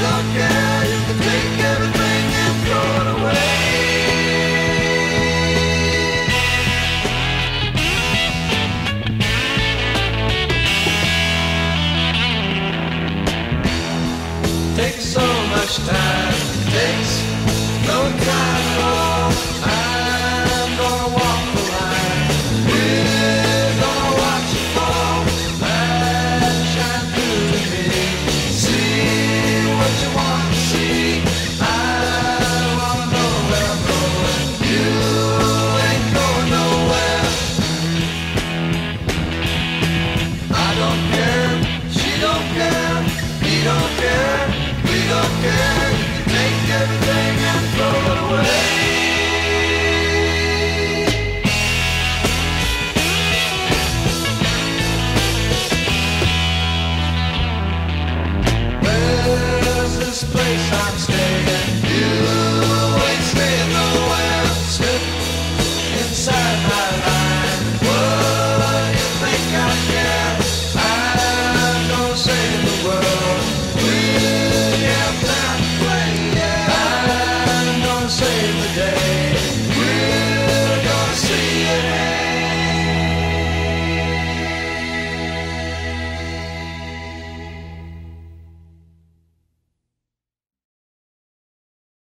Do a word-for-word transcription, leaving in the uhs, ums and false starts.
don't care, you can take everything and throw it away. Takes so much time, it takes no time at all. I'm gonna walk the line, we're gonna watch it fall, and shine through to me. See what you want to see, I wanna know where I'm going. You ain't going nowhere. I don't care, she don't care, he don't care, we don't care. You can take everything and throw it away. Where's this place I'm staying?